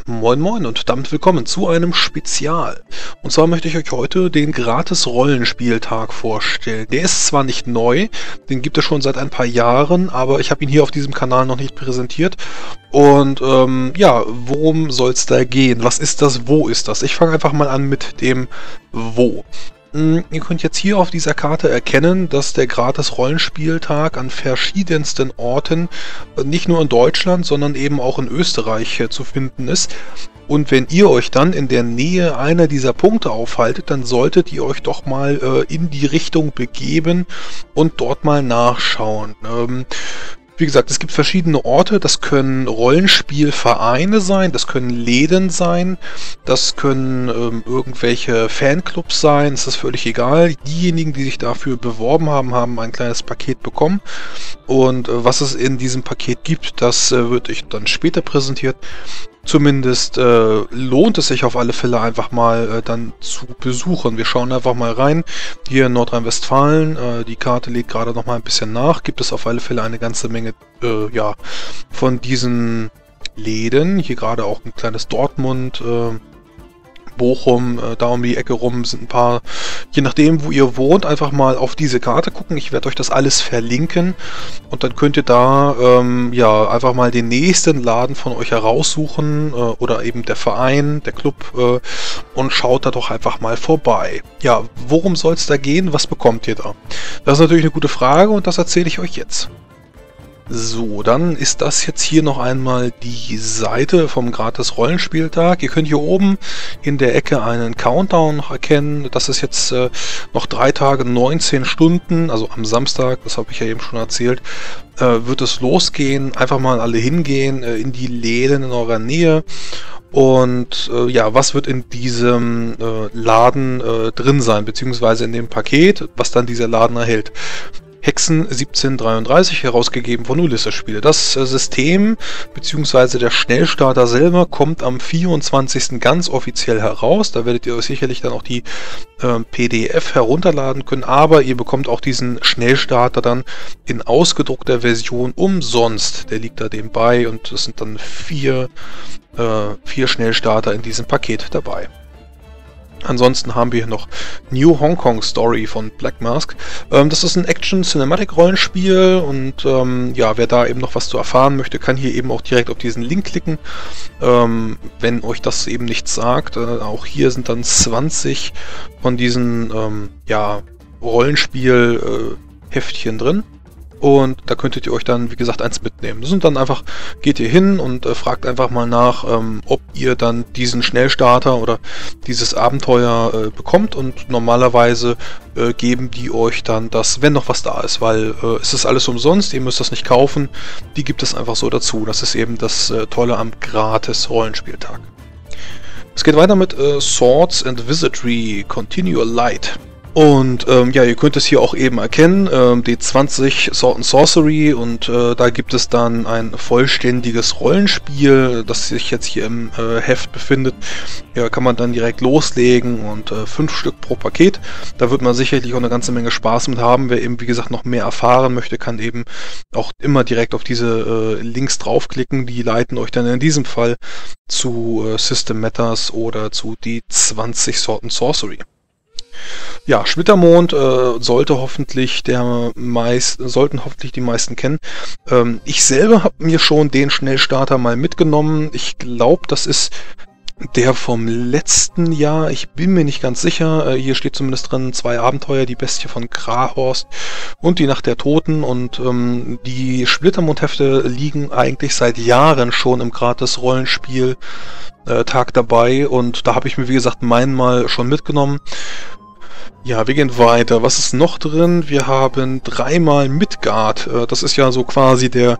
Moin Moin und damit willkommen zu einem Spezial. Und zwar möchte ich euch heute den Gratis-Rollenspieltag vorstellen. Der ist zwar nicht neu, den gibt es schon seit ein paar Jahren, aber ich habe ihn hier auf diesem Kanal noch nicht präsentiert. Und ja, worum soll es da gehen? Was ist das? Wo ist das? Ich fange einfach mal an mit dem Wo. Ihr könnt jetzt hier auf dieser Karte erkennen, dass der Gratis-Rollenspieltag an verschiedensten Orten, nicht nur in Deutschland, sondern eben auch in Österreich zu finden ist. Und wenn ihr euch dann in der Nähe einer dieser Punkte aufhaltet, dann solltet ihr euch doch mal in die Richtung begeben und dort mal nachschauen. Wie gesagt, es gibt verschiedene Orte, das können Rollenspielvereine sein, das können Läden sein, das können irgendwelche Fanclubs sein, es ist völlig egal. Diejenigen, die sich dafür beworben haben, haben ein kleines Paket bekommen und was es in diesem Paket gibt, das wird euch dann später präsentiert. Zumindest lohnt es sich auf alle Fälle einfach mal dann zu besuchen. Wir schauen einfach mal rein. Hier in Nordrhein-Westfalen, die Karte legt gerade noch mal ein bisschen nach, gibt es auf alle Fälle eine ganze Menge ja, von diesen Läden. Hier gerade auch ein kleines Dortmund, Bochum, da um die Ecke rum sind ein paar, je nachdem wo ihr wohnt, einfach mal auf diese Karte gucken. Ich werde euch das alles verlinken und dann könnt ihr da ja einfach mal den nächsten Laden von euch heraussuchen oder eben der Verein, der Club und schaut da doch einfach mal vorbei. Ja, worum soll es da gehen? Was bekommt ihr da? Das ist natürlich eine gute Frage und das erzähle ich euch jetzt. So, dann ist das jetzt hier noch einmal die Seite vom Gratis-Rollenspieltag. Ihr könnt hier oben in der Ecke einen Countdown noch erkennen. Das ist jetzt noch 3 Tage, 19 Stunden, also am Samstag, das habe ich ja eben schon erzählt, wird es losgehen. Einfach mal alle hingehen in die Läden in eurer Nähe. Und ja, was wird in diesem Laden drin sein, beziehungsweise in dem Paket, was dann dieser Laden erhält? Hexen 1733, herausgegeben von Ulysses Spiele. Das System bzw. der Schnellstarter selber kommt am 24. ganz offiziell heraus. Da werdet ihr euch sicherlich dann auch die PDF herunterladen können, aber ihr bekommt auch diesen Schnellstarter dann in ausgedruckter Version umsonst. Der liegt da dem bei und es sind dann vier Schnellstarter in diesem Paket dabei. Ansonsten haben wir hier noch New Hong Kong Story von Black Mask. Das ist ein Action-Cinematic-Rollenspiel und ja, wer da eben noch was zu erfahren möchte, kann hier eben auch direkt auf diesen Link klicken. Wenn euch das eben nichts sagt, auch hier sind dann 20 von diesen ja, Rollenspiel-Heftchen drin. Und da könntet ihr euch dann, wie gesagt, eins mitnehmen. Das sind dann einfach, geht ihr hin und fragt einfach mal nach, ob ihr dann diesen Schnellstarter oder dieses Abenteuer bekommt. Und normalerweise geben die euch dann das, wenn noch was da ist, weil es ist alles umsonst, ihr müsst das nicht kaufen. Die gibt es einfach so dazu. Das ist eben das Tolle am Gratis-Rollenspieltag. Es geht weiter mit Swords and Wizardry Continual Light. Und ja, ihr könnt es hier auch eben erkennen, die 20 Sword and Sorcery und da gibt es dann ein vollständiges Rollenspiel, das sich jetzt hier im Heft befindet. Ja, kann man dann direkt loslegen und 5 Stück pro Paket. Da wird man sicherlich auch eine ganze Menge Spaß mit haben. Wer eben, wie gesagt, noch mehr erfahren möchte, kann eben auch immer direkt auf diese Links draufklicken. Die leiten euch dann in diesem Fall zu System Matters oder zu die 20 Sword and Sorcery. Ja, Schwittermond sollten hoffentlich die meisten kennen. Ich selber habe mir schon den Schnellstarter mal mitgenommen. Ich glaube, das ist der vom letzten Jahr. Ich bin mir nicht ganz sicher. Hier steht zumindest drin 2 Abenteuer, die Bestie von Krahorst und die Nacht der Toten. Und die Splittermond-Hefte liegen eigentlich seit Jahren schon im Gratis-Rollenspiel-Tag dabei. Und da habe ich mir, wie gesagt, meinen mal schon mitgenommen. Ja, wir gehen weiter. Was ist noch drin? Wir haben 3-mal Midgard. Das ist ja so quasi der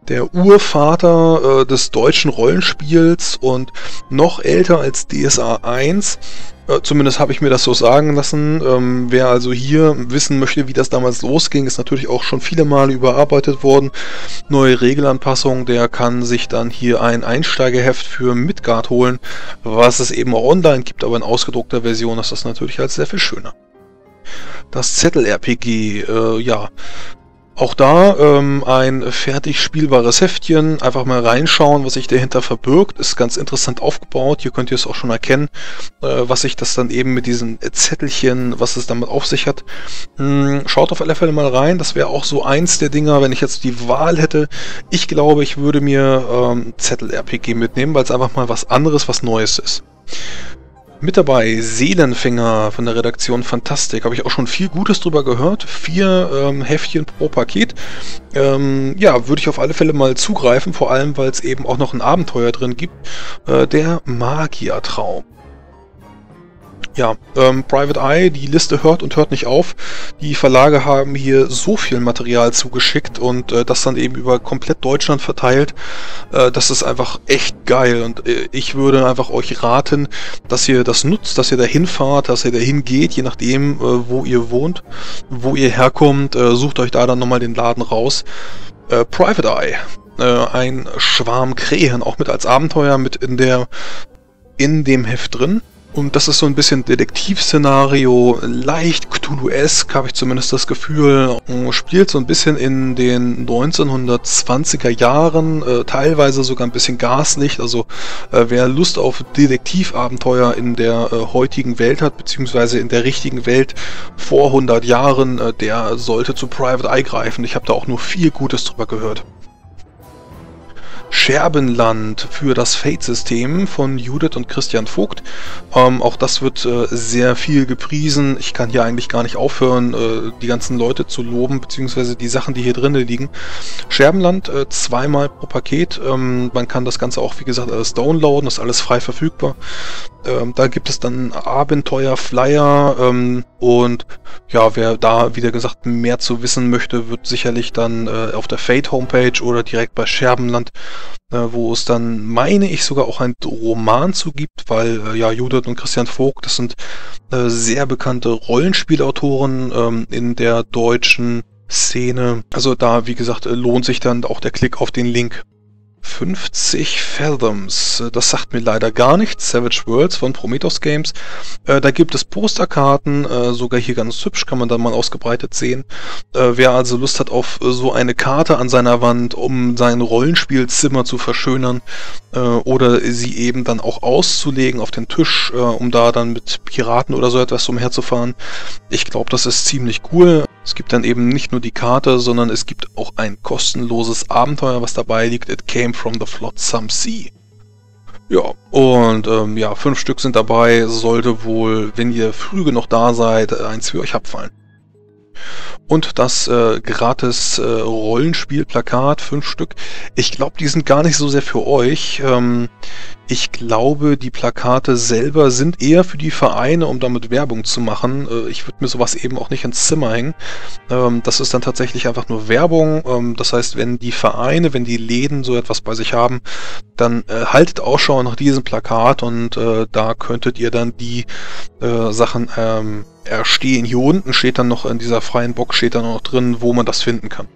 Urvater des deutschen Rollenspiels und noch älter als DSA 1. Zumindest habe ich mir das so sagen lassen. Wer also hier wissen möchte, wie das damals losging, ist natürlich auch schon viele Male überarbeitet worden. Neue Regelanpassungen, der kann sich dann hier ein Einsteigerheft für Midgard holen, was es eben auch online gibt, aber in ausgedruckter Version ist das natürlich als sehr viel schöner. Das Zettel-RPG, ja, Auch da ein fertig spielbares Heftchen, einfach mal reinschauen, was sich dahinter verbirgt, ist ganz interessant aufgebaut. Hier könnt ihr es auch schon erkennen, was sich das dann eben mit diesen Zettelchen, was es damit auf sich hat. Schaut auf alle Fälle mal rein, das wäre auch so eins der Dinger, wenn ich jetzt die Wahl hätte. Ich glaube, ich würde mir Zettel-RPG mitnehmen, weil es einfach mal was anderes, was Neues ist. Mit dabei Seelenfänger von der Redaktion Fantastik. Habe ich auch schon viel Gutes drüber gehört. 4 Heftchen pro Paket. Ja, würde ich auf alle Fälle mal zugreifen, vor allem, weil es eben auch noch ein Abenteuer drin gibt. Der Magiertraum. Ja, Private Eye, die Liste hört und hört nicht auf. Die Verlage haben hier so viel Material zugeschickt und das dann eben über komplett Deutschland verteilt. Das ist einfach echt geil und ich würde einfach euch raten, dass ihr das nutzt, dass ihr dahin fahrt, dass ihr dahin geht, je nachdem, wo ihr wohnt, wo ihr herkommt. Sucht euch da dann nochmal den Laden raus. Private Eye, ein Schwarm Krähen, auch mit als Abenteuer mit in dem Heft drin. Und das ist so ein bisschen Detektivszenario, leicht Cthulhu-esque, habe ich zumindest das Gefühl. Spielt so ein bisschen in den 1920er Jahren, teilweise sogar ein bisschen Gaslicht. Also wer Lust auf Detektivabenteuer in der heutigen Welt hat, beziehungsweise in der richtigen Welt vor 100 Jahren, der sollte zu Private Eye greifen. Ich habe da auch nur viel Gutes drüber gehört. Scherbenland für das Fate-System von Judith und Christian Vogt. Auch das wird sehr viel gepriesen. Ich kann hier eigentlich gar nicht aufhören, die ganzen Leute zu loben, beziehungsweise die Sachen, die hier drin liegen. Scherbenland 2-mal pro Paket. Man kann das Ganze auch, wie gesagt, alles downloaden, das ist alles frei verfügbar. Da gibt es dann Abenteuer, Flyer und ja, wer da, wie gesagt, mehr zu wissen möchte, wird sicherlich dann auf der Fate-Homepage oder direkt bei Scherbenland, wo es dann, meine ich, sogar auch einen Roman zu gibt, weil ja, Judith und Christian Vogt, das sind sehr bekannte Rollenspielautoren in der deutschen Szene. Also da, wie gesagt, lohnt sich dann auch der Klick auf den Link. 50 Fathoms, das sagt mir leider gar nichts. Savage Worlds von Prometheus Games. Da gibt es Posterkarten, sogar hier ganz hübsch, kann man dann mal ausgebreitet sehen. Wer also Lust hat auf so eine Karte an seiner Wand, um sein Rollenspielzimmer zu verschönern oder sie eben dann auch auszulegen auf den Tisch, um da dann mit Piraten oder so etwas umherzufahren. Ich glaube, das ist ziemlich cool. Es gibt dann eben nicht nur die Karte, sondern es gibt auch ein kostenloses Abenteuer, was dabei liegt. It came from the Flotsam Sea. Ja, und ja, 5 Stück sind dabei. Sollte wohl, wenn ihr früh genug da seid, eins für euch abfallen. Und das gratis Rollenspielplakat, 5 Stück. Ich glaube, die sind gar nicht so sehr für euch. Ich glaube, die Plakate selber sind eher für die Vereine, um damit Werbung zu machen. Ich würde mir sowas eben auch nicht ins Zimmer hängen. Das ist dann tatsächlich einfach nur Werbung. Das heißt, wenn die Vereine, wenn die Läden so etwas bei sich haben, dann haltet Ausschau nach diesem Plakat und da könntet ihr dann die Sachen erstehen. Hier unten steht dann noch, in dieser freien Box steht dann noch drin, wo man das finden kann.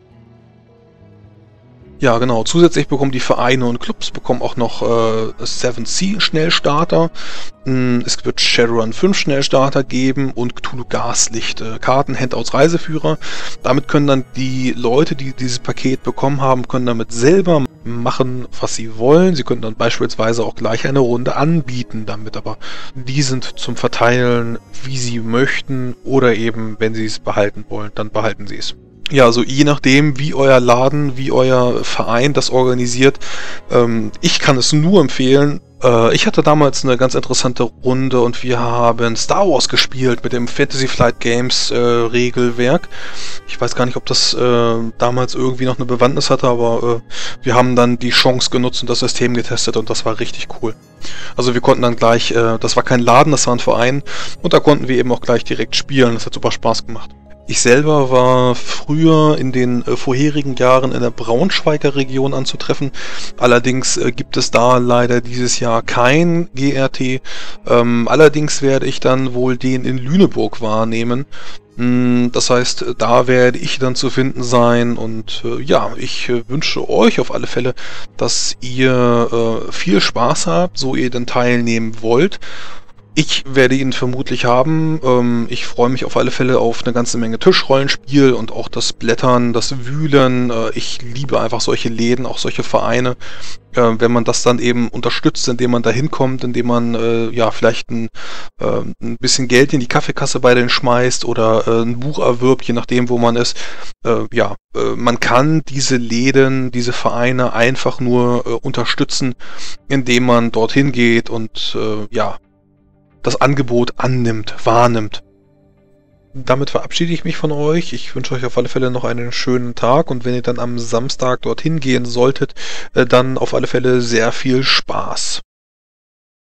Ja, genau. Zusätzlich bekommen die Vereine und Clubs bekommen auch noch 7C Schnellstarter. Es wird Shadowrun 5 Schnellstarter geben und Cthulhu Gaslicht Karten, Handouts, Reiseführer. Damit können dann die Leute, die dieses Paket bekommen haben, können damit selber machen, was sie wollen. Sie können dann beispielsweise auch gleich eine Runde anbieten damit, aber die sind zum Verteilen, wie sie möchten, oder eben, wenn sie es behalten wollen, dann behalten sie es. Ja, also je nachdem, wie euer Laden, wie euer Verein das organisiert. Ich kann es nur empfehlen. Ich hatte damals eine ganz interessante Runde und wir haben Star Wars gespielt mit dem Fantasy Flight Games Regelwerk. Ich weiß gar nicht, ob das damals irgendwie noch eine Bewandtnis hatte, aber wir haben dann die Chance genutzt und das System getestet und das war richtig cool. Also wir konnten dann gleich, das war kein Laden, das war ein Verein und da konnten wir eben auch gleich direkt spielen. Das hat super Spaß gemacht. Ich selber war früher in den vorherigen Jahren in der Braunschweiger Region anzutreffen. Allerdings gibt es da leider dieses Jahr kein GRT. Allerdings werde ich dann wohl den in Lüneburg wahrnehmen. Das heißt, da werde ich dann zu finden sein und ja, ich wünsche euch auf alle Fälle, dass ihr viel Spaß habt, so ihr dann teilnehmen wollt. Ich werde ihn vermutlich haben. Ich freue mich auf alle Fälle auf eine ganze Menge Tischrollenspiel und auch das Blättern, das Wühlen. Ich liebe einfach solche Läden, auch solche Vereine. Wenn man das dann eben unterstützt, indem man da hinkommt, indem man ja vielleicht ein bisschen Geld in die Kaffeekasse bei denen schmeißt oder ein Buch erwirbt, je nachdem, wo man ist. Man kann diese Läden, diese Vereine einfach nur unterstützen, indem man dorthin geht und das Angebot annimmt, wahrnimmt. Damit verabschiede ich mich von euch. Ich wünsche euch auf alle Fälle noch einen schönen Tag und wenn ihr dann am Samstag dorthin gehen solltet, dann auf alle Fälle sehr viel Spaß.